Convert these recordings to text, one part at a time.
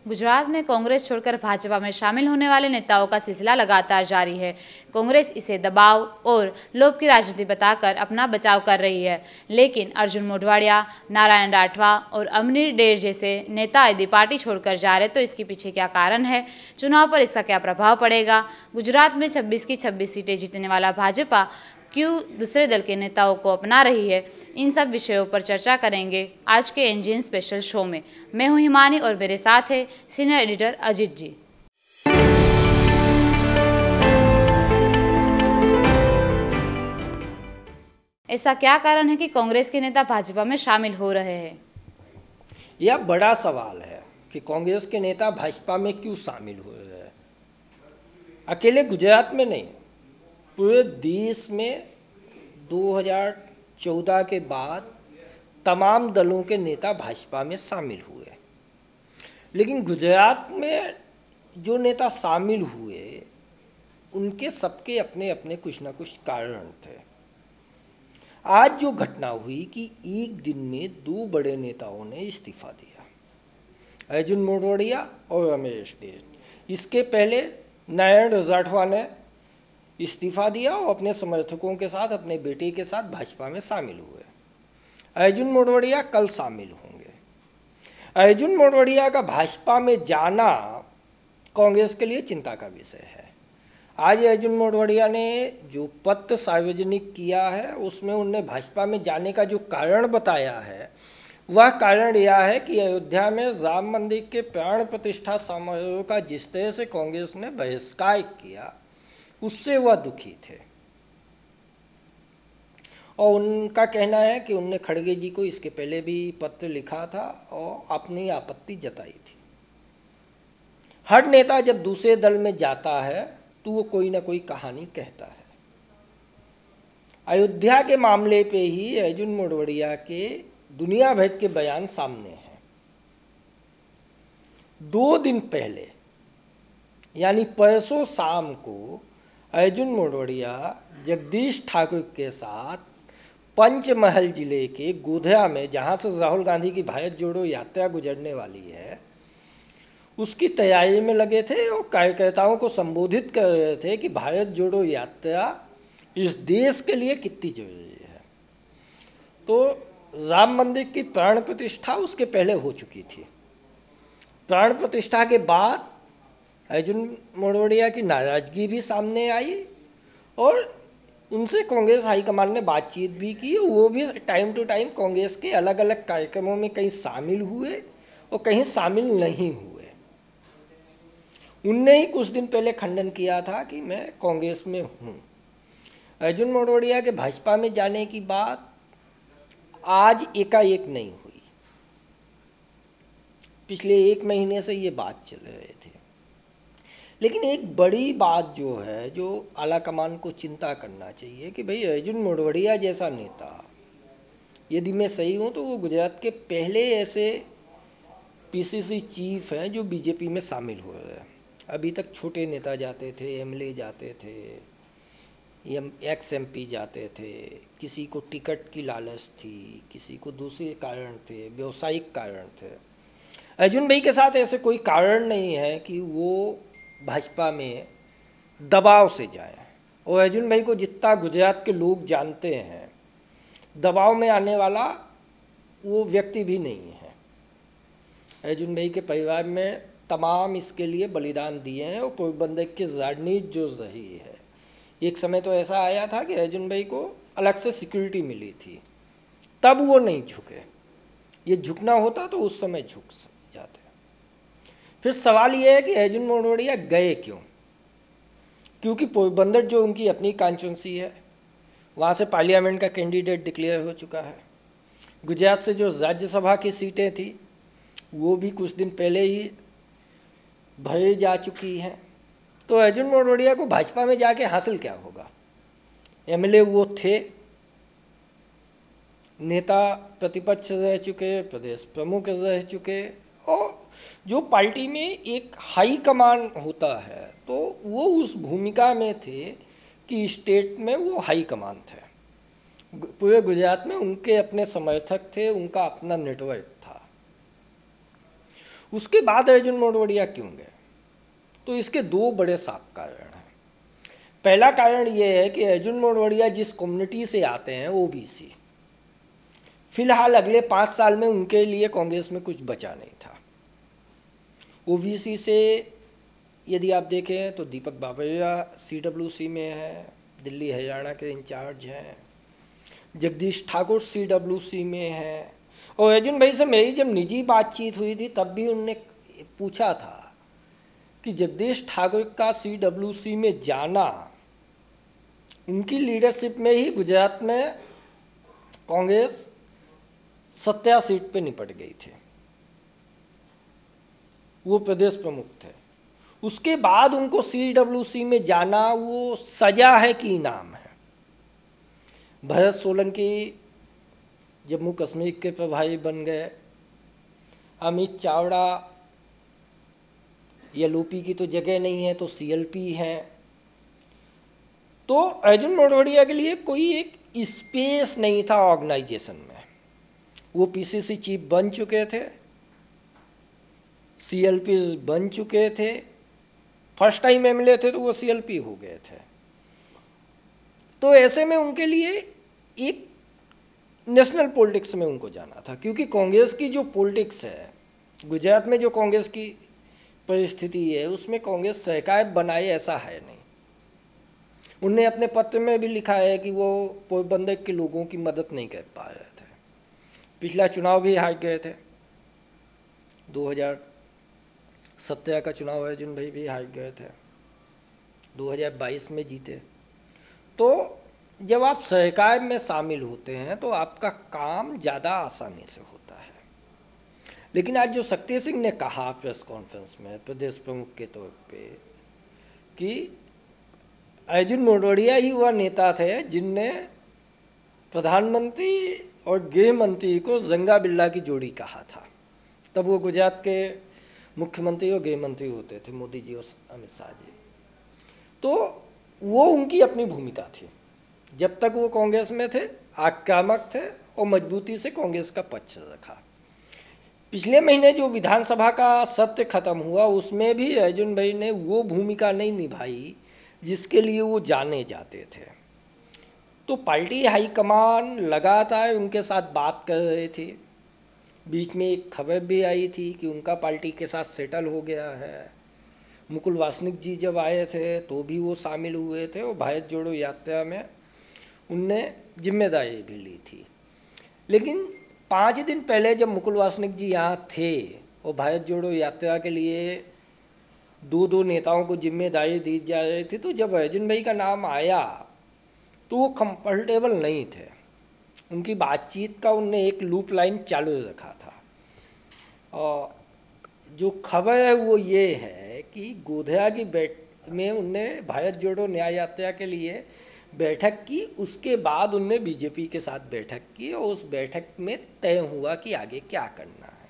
गुजरात में कांग्रेस छोड़कर भाजपा में शामिल होने वाले नेताओं का सिलसिला लगातार जारी है। कांग्रेस इसे दबाव और लोभ की राजनीति बताकर अपना बचाव कर रही है, लेकिन अर्जुन मोढवाडिया, नारायण राठवा और अमरीश डेर जैसे नेता यदि पार्टी छोड़कर जा रहे तो इसके पीछे क्या कारण है, चुनाव पर इसका क्या प्रभाव पड़ेगा, गुजरात में 26 की 26 सीटें जीतने वाला भाजपा क्यों दूसरे दल के नेताओं को अपना रही है, इन सब विषयों पर चर्चा करेंगे आज के एनजीएन स्पेशल शो में। मैं हूं हिमानी और मेरे साथ है सीनियर एडिटर अजीत जी। ऐसा क्या कारण है कि कांग्रेस के नेता भाजपा में शामिल हो रहे हैं? यह बड़ा सवाल है कि कांग्रेस के नेता भाजपा में क्यों शामिल हो रहे हैं। अकेले गुजरात में नहीं, पूरे देश में 2014 के बाद तमाम दलों के नेता भाजपा में शामिल हुए, लेकिन गुजरात में जो नेता शामिल हुए उनके सबके अपने अपने कुछ ना कुछ कारण थे। आज जो घटना हुई कि एक दिन में दो बड़े नेताओं ने इस्तीफा दिया, अर्जुन मोढवाडिया और अमरीश डेर। इसके पहले नारायण राठवा ने इस्तीफा दिया और अपने समर्थकों के साथ, अपने बेटे के साथ भाजपा में शामिल हुए। अर्जुन मोढवाडिया कल शामिल होंगे। अर्जुन मोढवाडिया का भाजपा में जाना कांग्रेस के लिए चिंता का विषय है। आज अर्जुन मोढवाडिया ने जो पत्र सार्वजनिक किया है उसमें उन्होंने भाजपा में जाने का जो कारण बताया है, वह कारण यह है कि अयोध्या में राम मंदिर के प्राण प्रतिष्ठा समारोह का जिस तरह से कांग्रेस ने बहिष्कार किया उससे वह दुखी थे, और उनका कहना है कि उनने खड़गे जी को इसके पहले भी पत्र लिखा था और अपनी आपत्ति जताई थी। हर नेता जब दूसरे दल में जाता है तो वो कोई ना कोई कहानी कहता है। अयोध्या के मामले पे ही अर्जुन मोढवाडिया के दुनिया भर के बयान सामने हैं। 2 दिन पहले यानी परसों शाम को अर्जुन मोढवाडिया जगदीश ठाकुर के साथ पंचमहल जिले के गोधरा में, जहां से राहुल गांधी की भारत जोड़ो यात्रा गुजरने वाली है, उसकी तैयारी में लगे थे और कार्यकर्ताओं को संबोधित कर रहे थे कि भारत जोड़ो यात्रा इस देश के लिए कितनी जरूरी है। तो राम मंदिर की प्राण प्रतिष्ठा उसके पहले हो चुकी थी। प्राण प्रतिष्ठा के बाद अर्जुन मोढवाडिया की नाराजगी भी सामने आई और उनसे कांग्रेस हाईकमान ने बातचीत भी की। वो भी टाइम टू टाइम कांग्रेस के अलग अलग कार्यक्रमों में कहीं शामिल हुए और कहीं शामिल नहीं हुए। उनने ही कुछ दिन पहले खंडन किया था कि मैं कांग्रेस में हूँ। अर्जुन मोढवाडिया के भाजपा में जाने की बात आज एकाएक नहीं हुई, पिछले 1 महीने से ये बात चल रहे थे। लेकिन एक बड़ी बात जो है, जो आला कमान को चिंता करना चाहिए कि भाई अर्जुन मोढवाडिया जैसा नेता, यदि मैं सही हूँ तो वो गुजरात के पहले ऐसे पीसीसी चीफ हैं जो बीजेपी में शामिल हो रहे हैं। अभी तक छोटे नेता जाते थे, एमएलए जाते थे, एक्स एमपी जाते थे, किसी को टिकट की लालच थी, किसी को दूसरे कारण थे, व्यवसायिक कारण थे। अर्जुन भाई के साथ ऐसे कोई कारण नहीं है कि वो भाजपा में दबाव से जाए, और अर्जुन भाई को जितना गुजरात के लोग जानते हैं, दबाव में आने वाला वो व्यक्ति भी नहीं है। अर्जुन भाई के परिवार में तमाम इसके लिए बलिदान दिए हैं और पोरबंदर की राजनीति जो रही है, एक समय तो ऐसा आया था कि अर्जुन भाई को अलग से सिक्योरिटी मिली थी, तब वो नहीं झुके। ये झुकना होता तो उस समय झुक जाते। फिर सवाल ये है कि अर्जुन मोढवाडिया गए क्यों? क्योंकि पोरबंदर जो उनकी अपनी कॉन्स्टिट्यूंसी है, वहाँ से पार्लियामेंट का कैंडिडेट डिक्लेयर हो चुका है। गुजरात से जो राज्यसभा की सीटें थी वो भी कुछ दिन पहले ही भरे जा चुकी हैं। तो अर्जुन मोढवाडिया को भाजपा में जाके हासिल क्या होगा? एमएलए वो थे, नेता प्रतिपक्ष रह चुके, प्रदेश प्रमुख रह चुके, और जो पार्टी में एक हाई कमान होता है तो वो उस भूमिका में थे कि स्टेट में वो हाई कमान थे। पूरे गुजरात में उनके अपने समर्थक थे, उनका अपना नेटवर्क था। उसके बाद अर्जुन मोढवाडिया क्यों गए? तो इसके दो बड़े साफ कारण हैं। पहला कारण ये है कि अर्जुन मोढवाडिया जिस कम्युनिटी से आते हैं, ओबीसी, फिलहाल अगले 5 साल में उनके लिए कांग्रेस में कुछ बचा नहीं था। ओबीसी से यदि आप देखें तो दीपक बाबरिया सीडब्ल्यूसी में है, दिल्ली हरियाणा के इंचार्ज हैं, जगदीश ठाकुर सीडब्ल्यूसी में है। और अर्जुन भाई से मेरी जब निजी बातचीत हुई थी तब भी उनने पूछा था कि जगदीश ठाकुर का सीडब्ल्यूसी में जाना, उनकी लीडरशिप में ही गुजरात में कांग्रेस 70 सीट पे निपट गई थी, वो प्रदेश प्रमुख थे। उसके बाद उनको सीडब्ल्यूसी में जाना वो सजा है कि इनाम है? भरत सोलंकी जम्मू कश्मीर के प्रभारी बन गए, अमित चावड़ा एलओपी की तो जगह नहीं है तो सीएलपी है। तो अर्जुन मोढवाडिया के लिए कोई एक स्पेस नहीं था ऑर्गेनाइजेशन में। वो पीसीसी चीफ बन चुके थे, सीएलपी बन चुके थे, फर्स्ट टाइम एमएलए थे तो वो सीएलपी हो गए थे। तो ऐसे में उनके लिए एक नेशनल पॉलिटिक्स में उनको जाना था, क्योंकि कांग्रेस की जो पॉलिटिक्स है गुजरात में, जो कांग्रेस की परिस्थिति है, उसमें कांग्रेस सरकार बनाए ऐसा है नहीं। उनने अपने पत्र में भी लिखा है कि वो पोरबंदर के लोगों की मदद नहीं कर पा रहे थे। पिछला चुनाव भी हार गए थे, 2017 का चुनाव अर्जुन भाई भी हार गए थे, 2022 में जीते। तो जब आप सरकार में शामिल होते हैं तो आपका काम ज़्यादा आसानी से होता है। लेकिन आज जो शक्ति सिंह ने कहा प्रेस कॉन्फ्रेंस में प्रदेश प्रमुख के तौर पे कि अर्जुन मोढवाडिया ही वह नेता थे जिनने प्रधानमंत्री और गृह मंत्री को जंगा बिल्ला की जोड़ी कहा था। तब वो गुजरात के मुख्यमंत्री और गृह मंत्री होते थे, मोदी जी और अमित शाह जी। तो वो उनकी अपनी भूमिका थी। जब तक वो कांग्रेस में थे आक्रामक थे और मजबूती से कांग्रेस का पक्ष रखा। पिछले महीने जो विधानसभा का सत्र खत्म हुआ उसमें भी अर्जुन भाई ने वो भूमिका नहीं निभाई जिसके लिए वो जाने जाते थे। तो पार्टी हाईकमान लगातार उनके साथ बात कर रही थी। बीच में एक खबर भी आई थी कि उनका पार्टी के साथ सेटल हो गया है। मुकुल वासनिक जी जब आए थे तो भी वो शामिल हुए थे और भारत जोड़ो यात्रा में उनने जिम्मेदारी भी ली थी। लेकिन 5 दिन पहले जब मुकुल वासनिक जी यहाँ थे और भारत जोड़ो यात्रा के लिए 2 नेताओं को जिम्मेदारी दी जा रही थी, तो जब अर्जुन भाई का नाम आया तो वो कंफर्टेबल नहीं थे। उनकी बातचीत का उनने एक लूप लाइन चालू रखा था। और जो खबर है वो ये है कि गोधरा की में उनने भारत जोड़ो न्याय यात्रा के लिए बैठक की, उसके बाद उनने बीजेपी के साथ बैठक की और उस बैठक में तय हुआ कि आगे क्या करना है।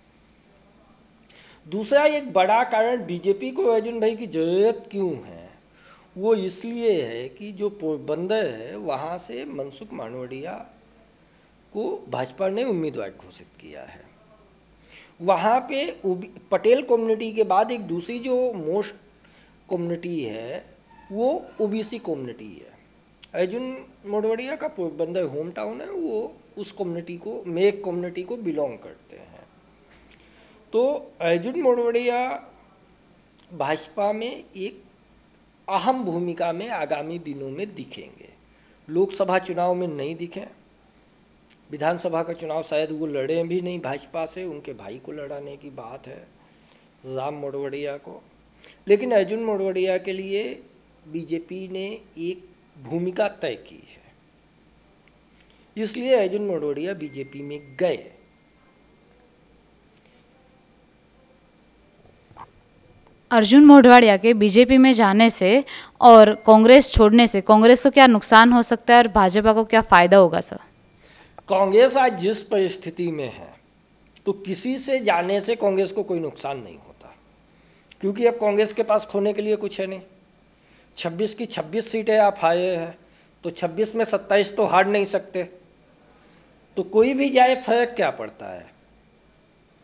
दूसरा एक बड़ा कारण बीजेपी को अर्जुन भाई की ज़रूरत क्यों है, वो इसलिए है कि जो पोरबंदर है वहाँ से मनसुख मांडविया को भाजपा ने उम्मीदवार घोषित किया है। वहाँ पे पटेल कम्युनिटी के बाद एक दूसरी जो मोस्ट कम्युनिटी है वो ओबीसी कम्युनिटी है। अर्जुन मोढवाडिया का पोरबंदर होम टाउन है, वो उस कम्युनिटी को, मेक कम्युनिटी को बिलोंग करते हैं। तो अर्जुन मोढवाडिया भाजपा में एक अहम भूमिका में आगामी दिनों में दिखेंगे। लोकसभा चुनाव में नहीं दिखे, विधानसभा का चुनाव शायद वो लड़े भी नहीं भाजपा से, उनके भाई को लड़ाने की बात है, राम मोढवाडिया को। लेकिन अर्जुन मोढवाडिया के लिए बीजेपी ने एक भूमिका तय की है, इसलिए अर्जुन मोढवाडिया बीजेपी में गए। अर्जुन मोढवाडिया के बीजेपी में जाने से और कांग्रेस छोड़ने से कांग्रेस को क्या नुकसान हो सकता है और भाजपा को क्या फायदा होगा सर? कांग्रेस आज जिस परिस्थिति में है तो किसी से जाने से कांग्रेस को कोई नुकसान नहीं होता, क्योंकि अब कांग्रेस के पास खोने के लिए कुछ है नहीं। 26 की 26 सीटें आप हारे हैं तो 26 में 27 तो हार नहीं सकते, तो कोई भी जाए फर्क क्या पड़ता है।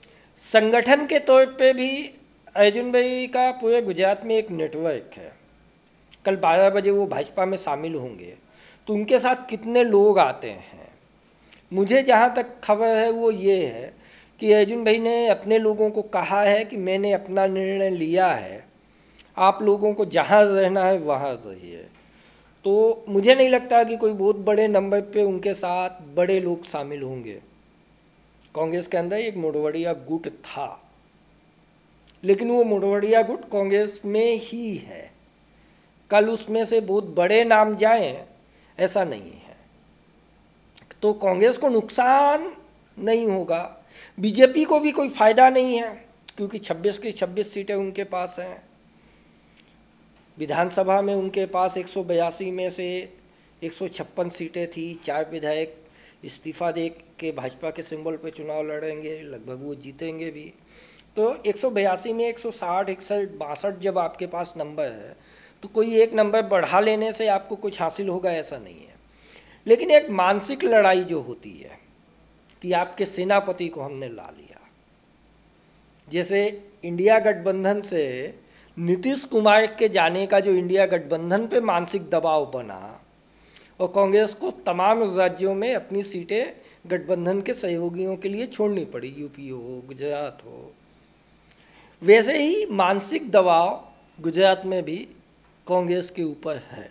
संगठन के तौर पे भी अर्जुन भाई का पूरे गुजरात में एक नेटवर्क है। कल 12 बजे वो भाजपा में शामिल होंगे तो उनके साथ कितने लोग आते हैं, मुझे जहाँ तक खबर है वो ये है कि अर्जुन भाई ने अपने लोगों को कहा है कि मैंने अपना निर्णय लिया है, आप लोगों को जहाँ रहना है वहाँ रहिए। तो मुझे नहीं लगता कि कोई बहुत बड़े नंबर पे उनके साथ बड़े लोग शामिल होंगे। कांग्रेस के अंदर एक मोडवाड़िया गुट था, लेकिन वो मोडवाड़िया गुट कांग्रेस में ही है, कल उसमें से बहुत बड़े नाम जाएं ऐसा नहीं है। तो कांग्रेस को नुकसान नहीं होगा, बीजेपी को भी कोई फायदा नहीं है, क्योंकि 26 की 26 सीटें उनके पास हैं। विधानसभा में उनके पास 182 में से 156 सीटें थी, 4 विधायक इस्तीफा दे के भाजपा के सिंबल पे चुनाव लड़ेंगे, लगभग वो जीतेंगे भी। तो 182 में 160, 61, 62 जब आपके पास नंबर है तो कोई एक नंबर बढ़ा लेने से आपको कुछ हासिल होगा ऐसा नहीं है। लेकिन एक मानसिक लड़ाई जो होती है कि आपके सेनापति को हमने ला लिया, जैसे इंडिया गठबंधन से नीतीश कुमार के जाने का जो इंडिया गठबंधन पे मानसिक दबाव बना और कांग्रेस को तमाम राज्यों में अपनी सीटें गठबंधन के सहयोगियों के लिए छोड़नी पड़ी, यूपी हो, गुजरात हो, वैसे ही मानसिक दबाव गुजरात में भी कांग्रेस के ऊपर है।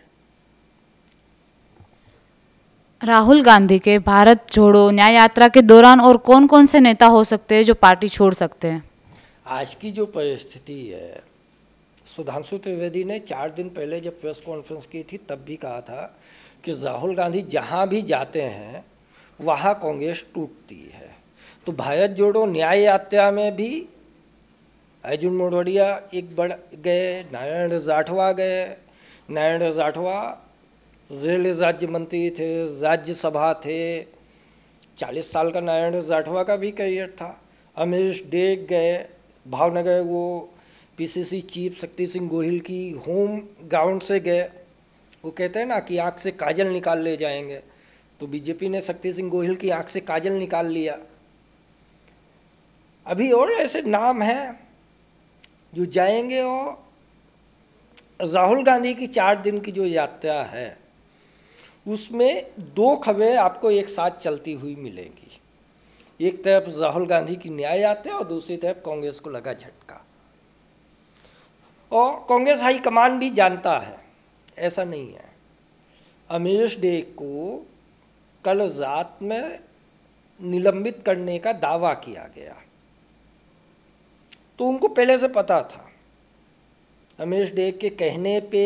राहुल गांधी के भारत छोड़ो न्याय यात्रा के दौरान और कौन कौन से नेता हो सकते हैं जो पार्टी छोड़ सकते हैं? आज की जो परिस्थिति है, सुधांशु त्रिवेदी ने 4 दिन पहले जब प्रेस कॉन्फ्रेंस की थी तब भी कहा था कि राहुल गांधी जहां भी जाते हैं वहां कांग्रेस टूटती है। तो भारत जोड़ो न्याय यात्रा में भी अर्जुन मोढवाडिया एक बढ़ गए, नारायण राठवा गए। नारायण राठवा रेल राज्य मंत्री थे, राज्यसभा थे, 40 साल का नारायण राठवा का भी करियर था। अमरीश डेग गए भावनगर, वो पीसीसी चीफ शक्ति सिंह गोहिल की होम ग्राउंड से गए। वो कहते हैं ना कि आँख से काजल निकाल ले जाएंगे, तो बीजेपी ने शक्ति सिंह गोहिल की आँख से काजल निकाल लिया। अभी और ऐसे नाम हैं जो जाएंगे। और राहुल गांधी की 4 दिन की जो यात्रा है उसमें 2 खबरें आपको एक साथ चलती हुई मिलेंगी। एक तरफ राहुल गांधी की न्याय यात्रा और दूसरी तरफ कांग्रेस को लगा झटका। और कांग्रेस हाईकमान भी जानता है, ऐसा नहीं है। अमरीश डेग को कल रात में निलंबित करने का दावा किया गया, तो उनको पहले से पता था। अमरीश डेग के कहने पे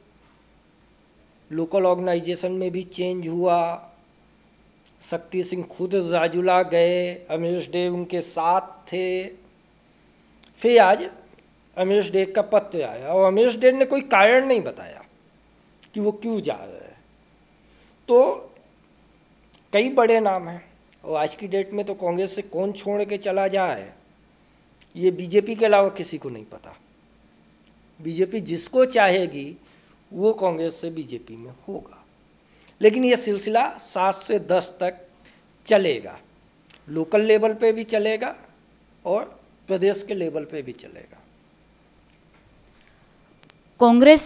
लोकल ऑर्गेनाइजेशन में भी चेंज हुआ। शक्ति सिंह खुद राजुला गए, अमरीश डेग उनके साथ थे। फिर आज अमरीश डेग का पत्र आया और अमरीश डेग ने कोई कारण नहीं बताया कि वो क्यों जा रहे हैं। तो कई बड़े नाम हैं और आज की डेट में तो कांग्रेस से कौन छोड़ के चला जाए ये बीजेपी के अलावा किसी को नहीं पता। बीजेपी जिसको चाहेगी वो कांग्रेस से बीजेपी में होगा, लेकिन ये सिलसिला 7 से 10 तक चलेगा। लोकल लेवल पे भी चलेगा और प्रदेश के लेवल पे भी चलेगा। कांग्रेस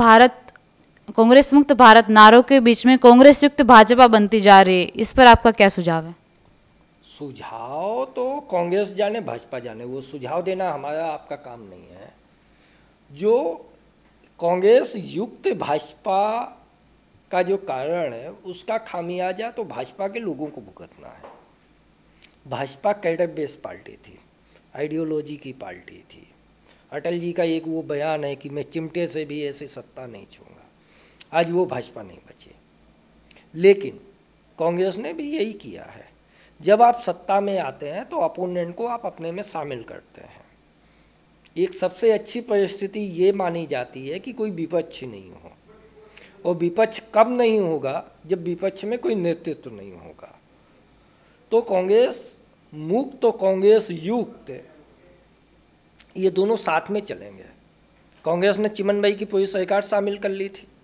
मुक्त भारत नारों के बीच में कांग्रेस युक्त भाजपा बनती जा रही है, इस पर आपका क्या सुझाव है? सुझाव तो कांग्रेस जाने भाजपा जाने, वो सुझाव देना हमारा आपका काम नहीं है। जो कांग्रेस युक्त भाजपा का जो कारण है उसका खामियाजा तो भाजपा के लोगों को भुगतना है। भाजपा कैडर बेस्ड पार्टी थी, आइडियोलॉजी की पार्टी थी। अटल जी का एक वो बयान है कि मैं चिमटे से भी ऐसी सत्ता नहीं छूंगा। आज वो भाजपा नहीं बची। लेकिन कांग्रेस ने भी यही किया है, जब आप सत्ता में आते हैं तो अपोनेंट को आप अपने में शामिल करते हैं। एक सबसे अच्छी परिस्थिति ये मानी जाती है कि कोई विपक्ष नहीं हो, और विपक्ष कब नहीं होगा? जब विपक्ष में कोई नेतृत्व नहीं होगा। तो कांग्रेस मुक्त तो कांग्रेस युक्त, ये दोनों साथ में चलेंगे। कांग्रेस ने चिमन भाई की पूरी सरकार शामिल कर ली थी,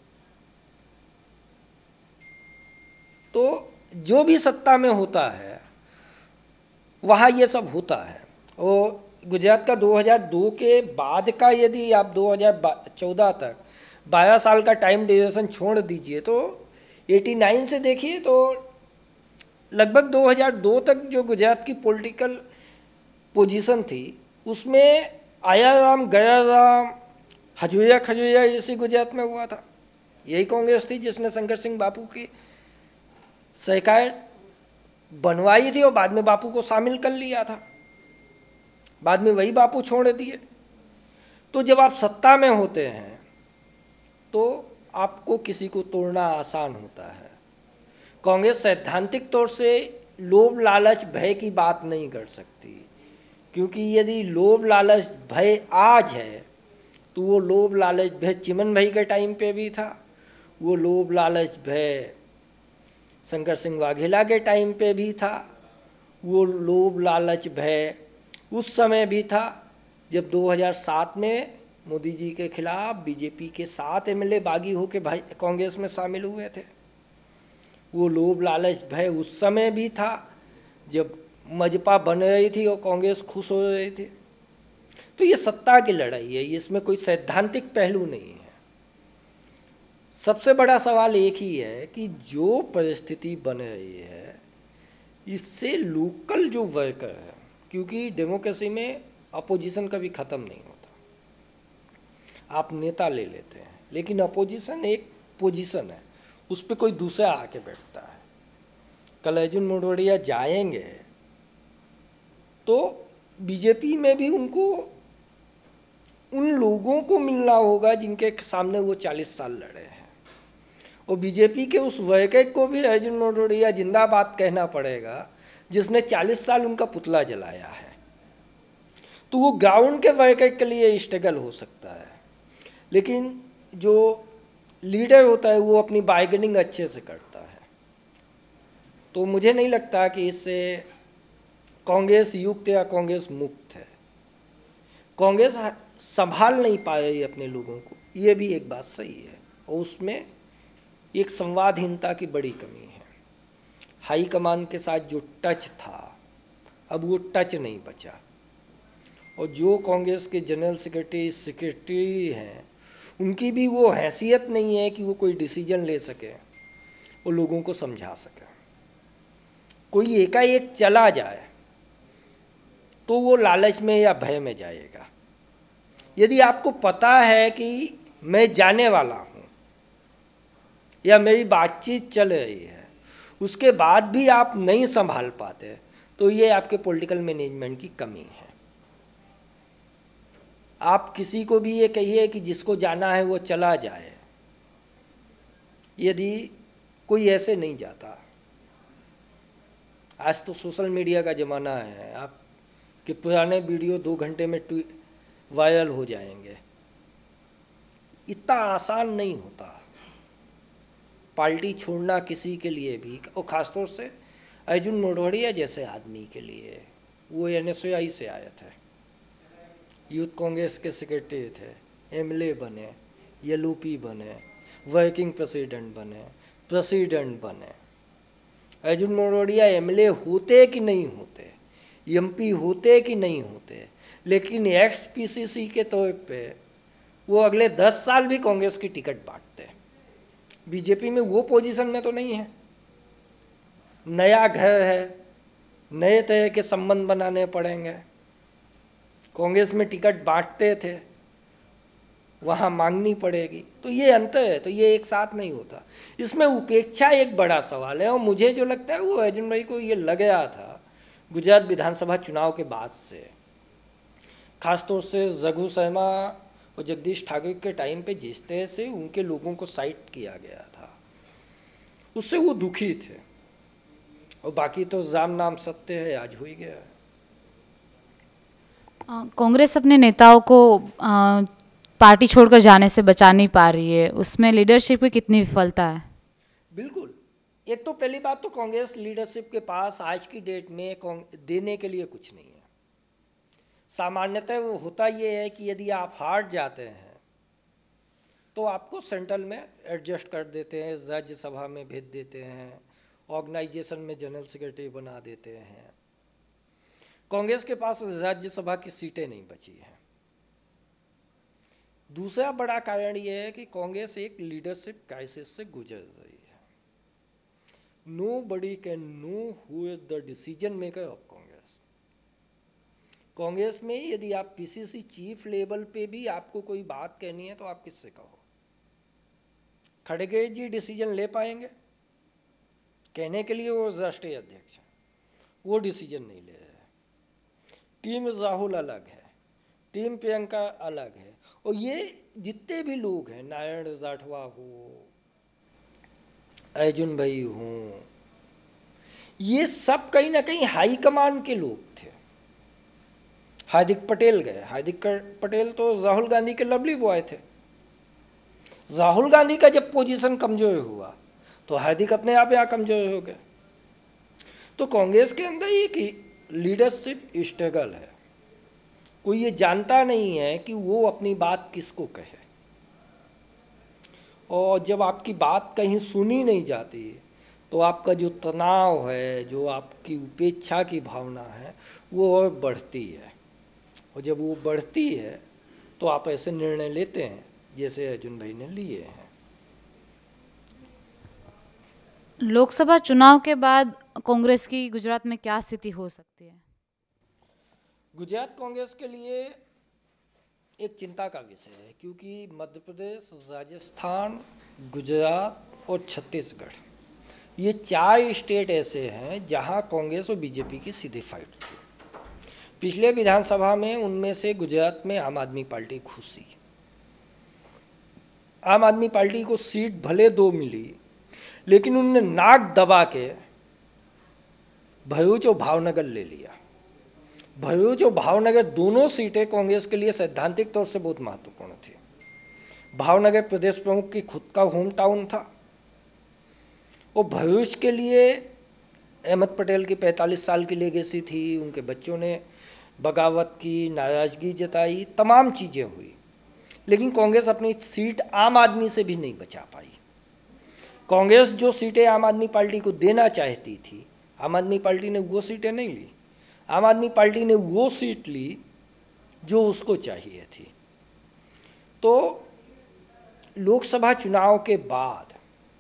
तो जो भी सत्ता में होता है वहाँ ये सब होता है। और गुजरात का 2002 के बाद का यदि आप 2014 तक 12 साल का टाइम ड्यूरेशन छोड़ दीजिए तो 89 से देखिए तो लगभग 2002 तक जो गुजरात की पॉलिटिकल पोजीशन थी उसमें आया राम गया राम हजूया खजूया इसी गुजरात में हुआ था। यही कांग्रेस थी जिसने शंकर सिंह बापू की सरकार बनवाई थी और बाद में बापू को शामिल कर लिया था, बाद में वही बापू छोड़ दिए। तो जब आप सत्ता में होते हैं तो आपको किसी को तोड़ना आसान होता है। कांग्रेस सैद्धांतिक तौर से लोभ लालच भय की बात नहीं कर सकती, क्योंकि यदि लोभ लालच भय आज है तो वो लोभ लालच भय चिमन भाई के टाइम पे भी था, वो लोभ लालच भय शंकर सिंह वाघेला के टाइम पे भी था, वो लोभ लालच भय उस समय भी था जब 2007 में मोदी जी के खिलाफ बीजेपी के 7 एमएलए बागी होके भाई कांग्रेस में शामिल हुए थे। वो लोभ लालच भय उस समय भी था जब मजपा बन रही थी और कांग्रेस खुश हो रही थी। तो ये सत्ता की लड़ाई है, इसमें कोई सैद्धांतिक पहलू नहीं है। सबसे बड़ा सवाल एक ही है कि जो परिस्थिति बन रही है इससे लोकल जो वर्कर है, क्योंकि डेमोक्रेसी में अपोजिशन कभी ख़त्म नहीं होता। आप नेता ले लेते हैं लेकिन अपोजिशन एक पोजीशन है, उस पर कोई दूसरा आके बैठता है। कल अर्जुन मोढवाडिया जाएंगे तो बीजेपी में भी उनको उन लोगों को मिलना होगा जिनके सामने वो 40 साल लड़े हैं, और बीजेपी के उस वर्कर को भी अर्जुन मोढवाडिया जिंदाबाद कहना पड़ेगा जिसने 40 साल उनका पुतला जलाया है। तो वो ग्राउंड के वर्कर के लिए स्ट्रगल हो सकता है, लेकिन जो लीडर होता है वो अपनी बार्गेनिंग अच्छे से करता है। तो मुझे नहीं लगता कि इससे कांग्रेस युक्त या कांग्रेस मुक्त है। कांग्रेस संभाल नहीं पा रही अपने लोगों को, ये भी एक बात सही है, और उसमें एक संवादहीनता की बड़ी कमी है। हाई कमान के साथ जो टच था अब वो टच नहीं बचा, और जो कांग्रेस के जनरल सेक्रेटरी हैं उनकी भी वो हैसियत नहीं है कि वो कोई डिसीजन ले सके और लोगों को समझा सके। कोई एकाएक चला जाए तो वो लालच में या भय में जाएगा। यदि आपको पता है कि मैं जाने वाला हूँ या मेरी बातचीत चल रही है, उसके बाद भी आप नहीं संभाल पाते, तो ये आपके पॉलिटिकल मैनेजमेंट की कमी है। आप किसी को भी ये कहिए कि जिसको जाना है वो चला जाए, यदि कोई ऐसे नहीं जाता। आज तो सोशल मीडिया का ज़माना है, आप कि पुराने वीडियो 2 घंटे में वायरल हो जाएंगे। इतना आसान नहीं होता पार्टी छोड़ना किसी के लिए भी, और ख़ासतौर से अर्जुन मोढवाडिया जैसे आदमी के लिए। वो NSUI से आए थे, यूथ कांग्रेस के सेक्रेटरी थे, एमएलए बने, LOP बने, वर्किंग प्रेसिडेंट बने। अर्जुन मोढवाडिया एमएलए होते कि नहीं होते, MP होते कि नहीं होते, लेकिन XPCC के तौर पे वो अगले 10 साल भी कांग्रेस की टिकट बांटते। बीजेपी में वो पोजीशन में तो नहीं है। नया घर है, नए तरह के संबंध बनाने पड़ेंगे। कांग्रेस में टिकट बांटते थे, वहाँ मांगनी पड़ेगी। तो ये अंतर है, तो ये एक साथ नहीं होता। इसमें उपेक्षा एक बड़ा सवाल है, और मुझे जो लगता है वो अर्जुन भाई को ये लग गया था गुजरात विधानसभा चुनाव के बाद से, खासतौर से रघु शर्मा और जगदीश ठाकुर के टाइम पे जिस तरह से उनके लोगों को साइट किया गया था, उससे वो दुखी थे। और बाकी तो राम नाम सत्य है, आज हो ही गया। कांग्रेस अपने नेताओं को पार्टी छोड़कर जाने से बचा नहीं पा रही है, उसमें लीडरशिप में कितनी विफलता है? बिल्कुल। एक तो पहली बात तो कांग्रेस लीडरशिप के पास आज की डेट में देने के लिए कुछ नहीं है। सामान्यतः वो होता ये है कि यदि आप हार जाते हैं तो आपको सेंट्रल में एडजस्ट कर देते हैं, राज्यसभा में भेज देते हैं, ऑर्गेनाइजेशन में जनरल सेक्रेटरी बना देते हैं। कांग्रेस के पास राज्यसभा की सीटें नहीं बची हैं। दूसरा बड़ा कारण यह है कि कांग्रेस एक लीडरशिप क्राइसिस से गुजर रही है। Nobody can know who is the decision maker of Congress. Congress में यदि आप पीसीसी चीफ लेवल पे भी आपको कोई बात कहनी है तो आप किससे कहो? खड़गे जी डिसीजन ले पाएंगे? कहने के लिए वो राष्ट्रीय अध्यक्ष हैं, वो डिसीजन नहीं ले रहे। टीम राहुल अलग है, टीम प्रियंका अलग है, और ये जितने भी लोग हैं, नारायण राठवा हो, अर्जुन भाई हों, ये सब कहीं ना कहीं हाईकमान के लोग थे। हार्दिक पटेल गए, हार्दिक पटेल तो राहुल गांधी के लवली बॉय थे। राहुल गांधी का जब पोजीशन कमजोर हुआ तो हार्दिक अपने आप यहाँ कमजोर हो गए। तो कांग्रेस के अंदर एक लीडरशिप स्ट्रगल है। कोई ये जानता नहीं है कि वो अपनी बात किसको कहे, और जब आपकी बात कहीं सुनी नहीं जाती तो आपका जो तनाव है, जो आपकी उपेक्षा की भावना है, वो और बढ़ती है। और जब वो बढ़ती है तो आप ऐसे निर्णय लेते हैं जैसे अर्जुन भाई ने लिए हैं। लोकसभा चुनाव के बाद कांग्रेस की गुजरात में क्या स्थिति हो सकती है? गुजरात कांग्रेस के लिए एक चिंता का विषय है, क्योंकि मध्य प्रदेश, राजस्थान, गुजरात और छत्तीसगढ़, ये 4 स्टेट ऐसे हैं जहां कांग्रेस और बीजेपी की सीधी फाइट थी। पिछले विधानसभा में उनमें से गुजरात में आम आदमी पार्टी घुसी। आम आदमी पार्टी को सीट भले 2 मिली, लेकिन उन्होंने नाक दबा के भरूच और भावनगर ले लिया। भरूच और भावनगर दोनों सीटें कांग्रेस के लिए सैद्धांतिक तौर से बहुत महत्वपूर्ण थी। भावनगर प्रदेश प्रमुख की खुद का होम टाउन था, और भरूच के लिए अहमद पटेल की 45 साल की लेगेसी थी। उनके बच्चों ने बगावत की, नाराजगी जताई, तमाम चीज़ें हुई, लेकिन कांग्रेस अपनी सीट आम आदमी से भी नहीं बचा पाई। कांग्रेस जो सीटें आम आदमी पार्टी को देना चाहती थी, आम आदमी पार्टी ने वो सीटें नहीं ली। आम आदमी पार्टी ने वो सीट ली जो उसको चाहिए थी। तो लोकसभा चुनाव के बाद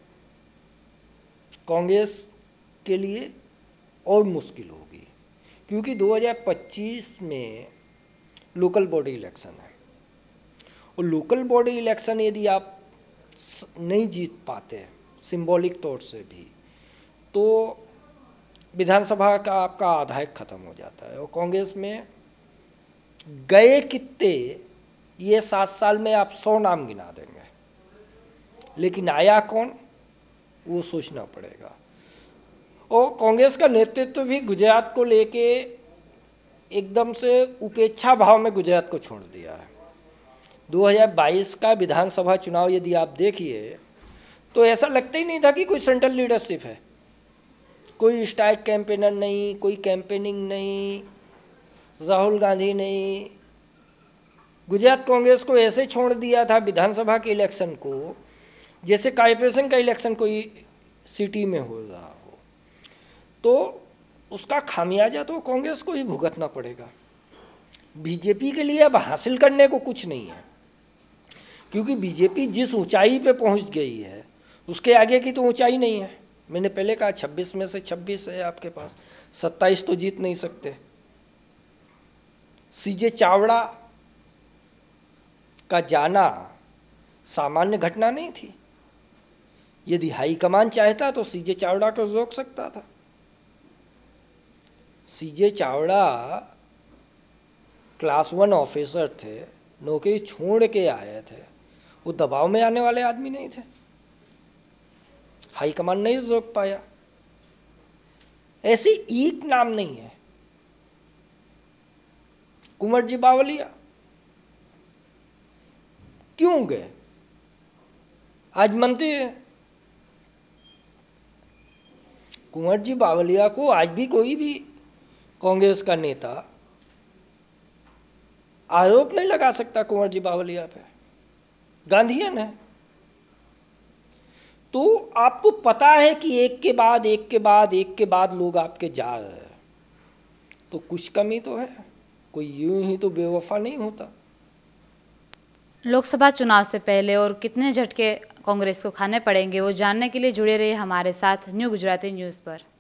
कांग्रेस के लिए और मुश्किल होगी, क्योंकि 2025 में लोकल बॉडी इलेक्शन है, और लोकल बॉडी इलेक्शन यदि आप नहीं जीत पाते सिंबॉलिक तौर से भी, तो विधानसभा का आपका आधायक खत्म हो जाता है। और कांग्रेस में गए कितने, ये 7 साल में आप 100 नाम गिना देंगे, लेकिन आया कौन, वो सोचना पड़ेगा। और कांग्रेस का नेतृत्व भी गुजरात को लेके एकदम से उपेक्षा भाव में गुजरात को छोड़ दिया है। 2022 का विधानसभा चुनाव यदि आप देखिए तो ऐसा लगता ही नहीं था कि कोई सेंट्रल लीडरशिप है। कोई स्ट्राइक कैंपेनर नहीं, कोई कैंपेनिंग नहीं, राहुल गांधी नहीं। गुजरात कांग्रेस को ऐसे छोड़ दिया था विधानसभा के इलेक्शन को जैसे कॉर्पोरेशन का इलेक्शन कोई सिटी में हो रहा हो। तो उसका खामियाजा तो कांग्रेस को ही भुगतना पड़ेगा। बीजेपी के लिए अब हासिल करने को कुछ नहीं है, क्योंकि बीजेपी जिस ऊंचाई पे पहुंच गई है उसके आगे की तो ऊंचाई नहीं है। मैंने पहले कहा 26 में से 26 है आपके पास, 27 तो जीत नहीं सकते। सीजे चावड़ा का जाना सामान्य घटना नहीं थी। यदि हाईकमान चाहता तो सीजे चावड़ा को रोक सकता था। सीजे चावड़ा क्लास 1 ऑफिसर थे, नौकरी छोड़ के आए थे, वो दबाव में आने वाले आदमी नहीं थे। हाईकमान नहीं रोक पाया। ऐसे एक नाम नहीं है। कुंवर जी बावलिया क्यों गए, आज मंत्री है। कुंवर जी बावलिया को आज भी कोई भी कांग्रेस का नेता आरोप नहीं लगा सकता कुंवर जी बावलिया पे, गांधीयन है। तो आपको पता है कि एक के बाद एक के बाद एक के बाद लोग आपके जा रहे हैं। तो कुछ कमी तो है, कोई यूं ही तो बेवफा नहीं होता। लोकसभा चुनाव से पहले और कितने झटके कांग्रेस को खाने पड़ेंगे, वो जानने के लिए जुड़े रहिए हमारे साथ न्यू गुजराती न्यूज़ पर।